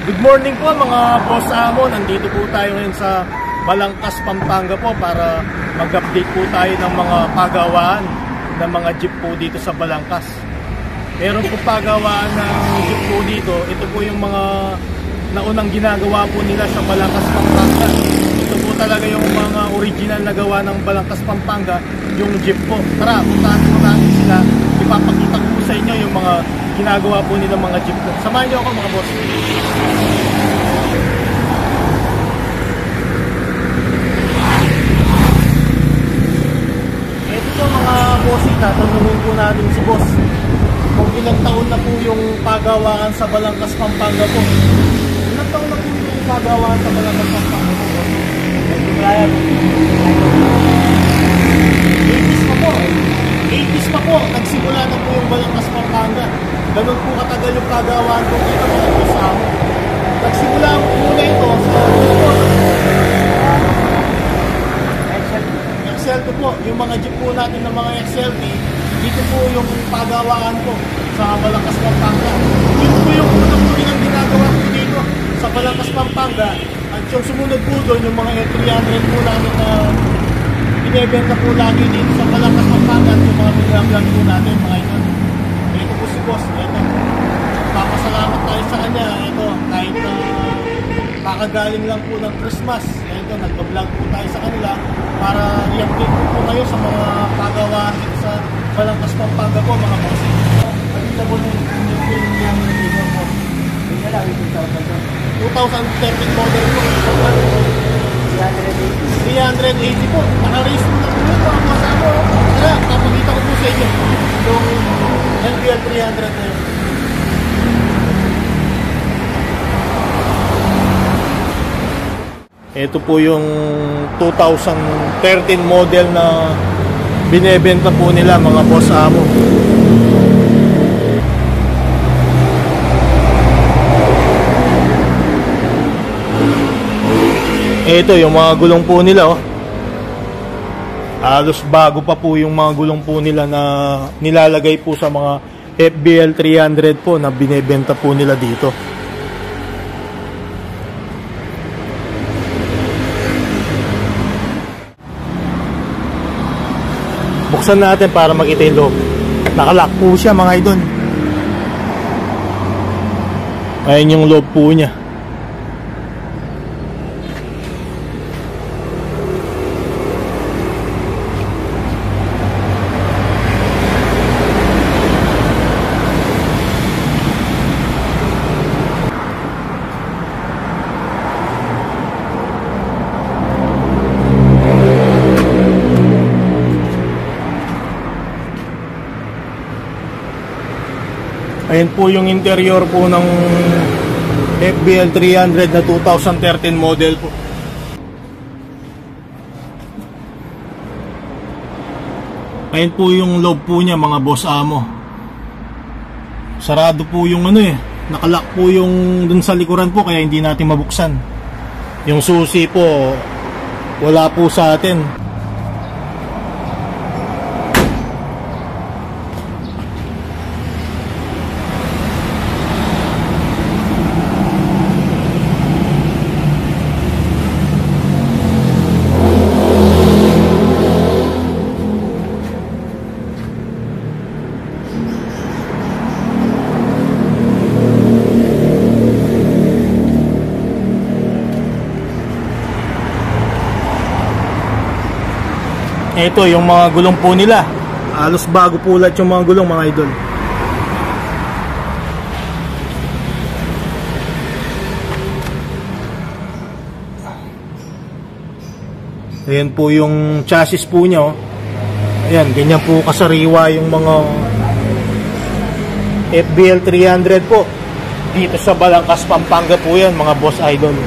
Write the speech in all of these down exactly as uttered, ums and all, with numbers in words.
Good morning po mga boss amo. Nandito po tayo ngayon sa Balangkas, Pampanga po para mag-update po tayo ng mga pagawaan ng mga jeep po dito sa Balangkas. Meron po pagawaan ng jeep po dito. Ito po yung mga naunang ginagawa po nila sa Balangkas, Pampanga. Ito po talaga yung mga original na gawa ng Balangkas, Pampanga, yung jeep po. Tara, puntahan po natin sila. Ipapakita ko po sa inyo yung mga ginagawa po nila mga jeep po. Samahan niyo ako mga boss. Ito po mga bossing, tatanungin po natin si boss kung ilang taon na po yung pagawaan sa Balangkas, Pampanga po. Ilang taon na po yung pagawaan sa Balangkas, Pampanga po? eighties pa po. eighties pa po. Nagsimula na po yung Balangkas, Pampanga. Ganun po katagal yung pagawaan po dito mga boss amo. Nagsimula po muna ito sa X L T po. Yung mga jeep po natin ng mga X L T, dito po yung pagawaan po sa Balangkas, Pampanga. Dito po yung unang po yung ginagawa po dito sa Balangkas, Pampanga. At yung sumunod po doon, yung mga L three hundred po namin na binibenta po lagi dito sa Balangkas, Pampanga. At yung mga pinag-vlog po natin, mga ito. Ito po si boss. Ito. Papasalamat tayo sa kanya. Ito, kahit na uh, kakagaling lang po ng Christmas. Ito, nag-vlog po tayo sa kanila para i-update po, po kayo sa mga pagawaan dito sa Balangkas, Pampanga po, mga boss. Pagkita po nung yung dito po. twenty thirteen model po. three eighty po. Naka-race po na po yun mga boss ako. Kaya, kapagkita ko po sa inyo yung L B L three hundred na yun. Ito po yung twenty thirteen model na binebenta po nila mga boss amo. Ito yung mga gulong po nila oh. Halos bago pa po yung mga gulong po nila na nilalagay po sa mga F B L three hundred po na binebenta po nila dito. Buksan natin para makita yung loob. Nakalock po siya mga idol. Ayan yung loob po niya. Ayan po yung interior po ng F B L three hundred na twenty thirteen model po. Ayan po yung loob po niya mga boss amo. Sarado po yung ano eh. Nakalock po yung dun sa likuran po kaya hindi natin mabuksan. Yung susi po wala po sa atin. Ito yung mga gulong po nila. Halos bago po lahat yung mga gulong mga idol. Ayan po yung chassis po niya oh. Ayan, ganyan po kasariwa yung mga F B L three hundred po. Dito sa Balangkas, Pampanga po yan mga boss idol.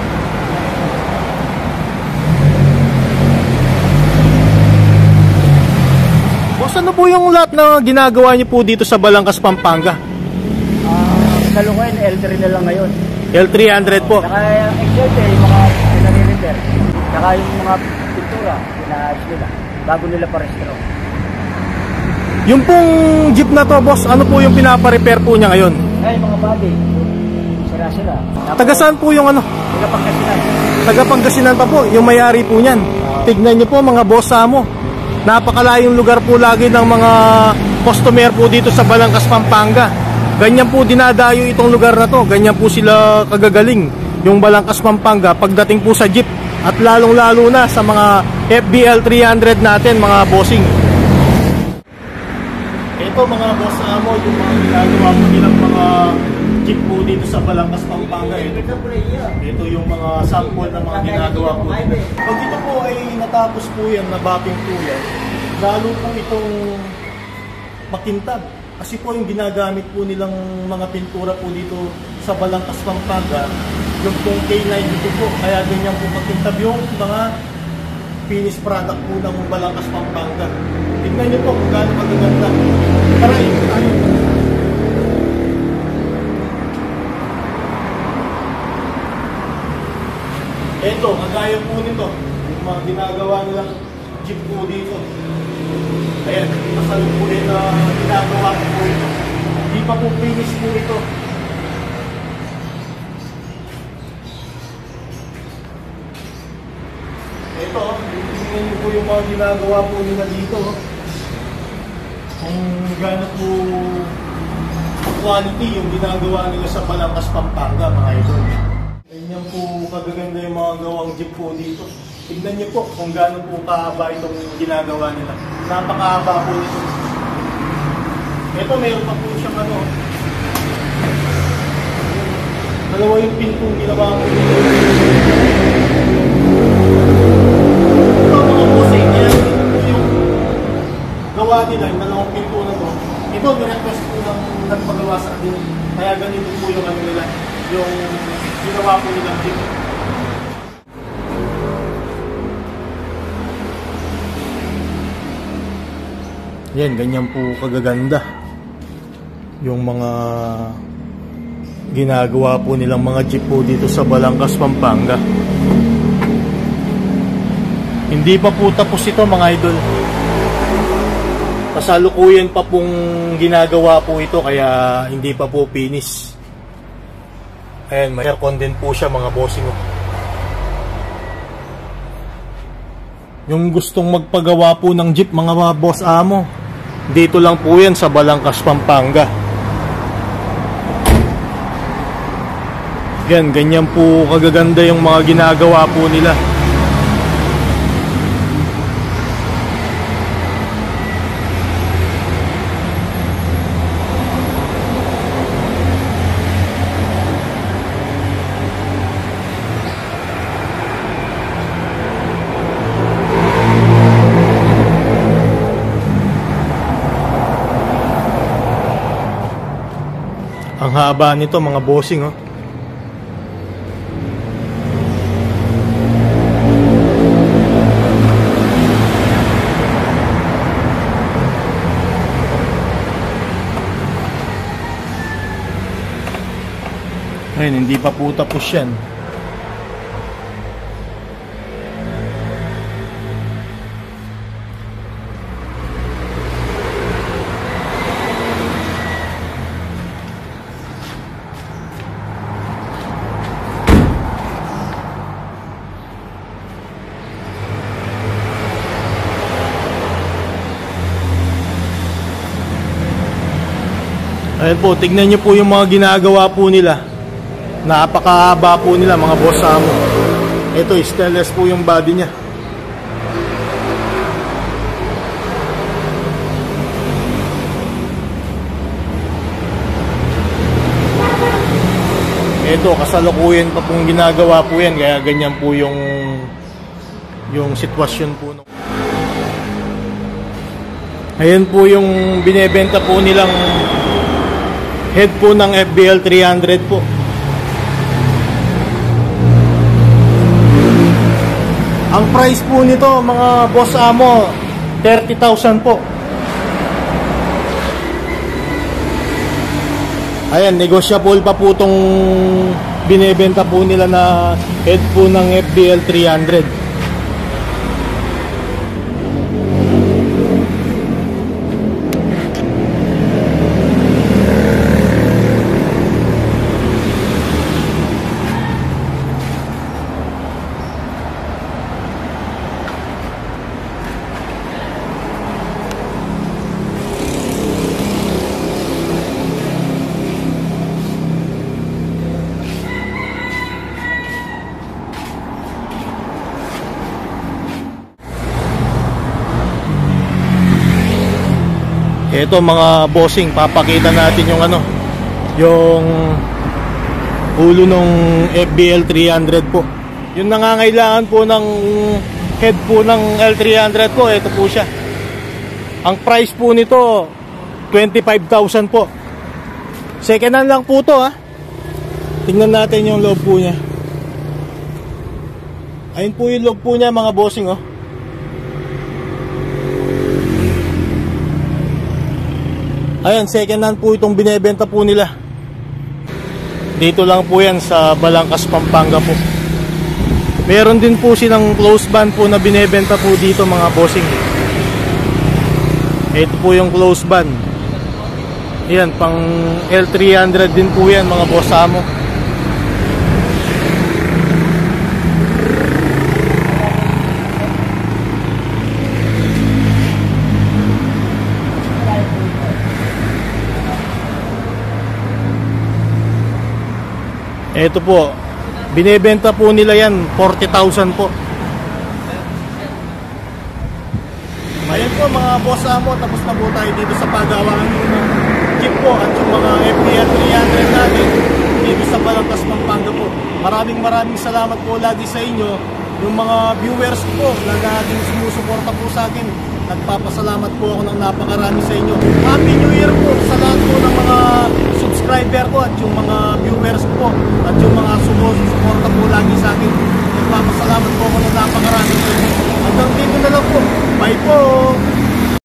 Ano po yung lahat na ginagawa niyo po dito sa Balangkas, Pampanga? Uh, Kalukuyan, L three na lang ngayon. L three hundred po. Saka yung X L T, yung mga pinare-repair. Saka yung mga pintura, pinaayos nila. Bago nila pa-restro. Yung pong jeep na to, boss, ano po yung pinapa-repair po niya ngayon? Ay, mga body. Yung sira sila. Taga saan po yung ano? Taga Pangasinan. Taga Pangasinan pa po, yung may-ari po niyan. Tignan niyo po mga boss amo. Napakalayong lugar po lagi ng mga customer po dito sa Balangkas, Pampanga. Ganyan po dinadayo itong lugar na to. Ganyan po sila kagagaling. Yung Balangkas, Pampanga pagdating po sa jeep. At lalong-lalo na sa mga F B L three hundred natin, mga bossing. Ito mga boss amo, yung mga ginagawa po nilang mga jeep po dito sa Balangkas, Pampanga. Ito, ito yung mga sample ng mga ginagawa po nila. Pag ito po ay natapos po yan, nabating po yan, lalo po itong makintab. Kasi po yung ginagamit po nilang mga pintura po dito sa Balangkas, Pampanga, yung pong K nine dito po. Kaya ganyan po makintab yung mga finished product po ng Balangkas, Pampanga. Tignan nyo po kung gaano magaganda. Tara yun, ano? Ito, kagaya po nito, yung mga ginagawa nilang jeep po dito. Ayan, kasalong po rin na ginagawa po ito. Hindi pa po finish po ito. Ito, tingnan niyo po yung mga ginagawa po nila dito. Kung gaano po quality yung ginagawa nila sa Balangkas, Pampanga, mga idol. Ganyan po kagaganda yung mga gawang jeep po dito. Tignan niyo po kung gaano po kahaba itong ginagawa nila. Napakahaba po nito. Ito, meron pa po siyang ano. Dalawa yung pin po ginawa po nito. Ito mga bossing, kaya ito po yung gawa nila, yung dalawang pin po na to. Ito, nirequest po ng nagpagawa sa atin. Kaya ganito po yung ano nila, yung ginawa po nilang jeep. Yan, ganyan po kagaganda yung mga ginagawa po nilang mga jeep po dito sa Balangkas, Pampanga. Hindi pa po tapos ito mga idol. Kasalukuyan pa pong ginagawa po ito, kaya hindi pa po finish. Ayan, may aircon din po siya mga bossing. Yung gustong magpagawa po ng jeep mga boss amo, dito lang po yan sa Balangkas, Pampanga. Yan, ganyan po kagaganda yung mga ginagawa po nila. Ang haba nito mga bossing, oh. Ayun, hindi pa po tapos yan. Ayan po, tignan nyo po yung mga ginagawa po nila. Napakahaba po nila mga boss amo. Ito, stainless po yung body niya. Ito, kasalukuyan pa pong ginagawa po yan. Kaya ganyan po yung yung sitwasyon po. Ayan po yung binebenta po nilang head po ng F B L three hundred po. Ang price po nito mga boss amo, thirty thousand po. Ayan, negotiable pa po itong binebenta po nila na head po ng F B L three hundred. Ito mga bossing, papakita natin yung ano, yung ulo ng F B L three hundred po. Yung nangangailangan po ng head po ng L three hundred po, ito po siya. Ang price po nito twenty-five thousand po. Second hand lang po to ha. Tingnan natin yung loob po niya. Ayun po yung loob po niya mga bossing oh. Ayan, second hand po itong binebenta po nila. Dito lang po yan sa Balangkas, Pampanga po. Meron din po silang close band po na binebenta po dito mga bossing. Ito po yung close band. Ayan, pang L three hundred din po yan mga boss amo. Ito po, binebenta po nila yan forty thousand po. Ayan po mga boss amo, tapos na po tayo dito sa paggawaan ng jeep po at yung mga F B L three hundred natin dito sa Balangkas, Pampanga po. Maraming maraming salamat po lagi sa inyo, yung mga viewers po na laging sumusuporta po sa akin. Nagpapasalamat po ako ng napakarami sa inyo. Happy New Year po sa lahat po ng mga subscriber ko at yung mga viewers po at yung mga sumusuporta po lagi sa akin. Nagpapasalamat po ako ng napakarami sa inyo. Hanggang dito na lang po. Bye po!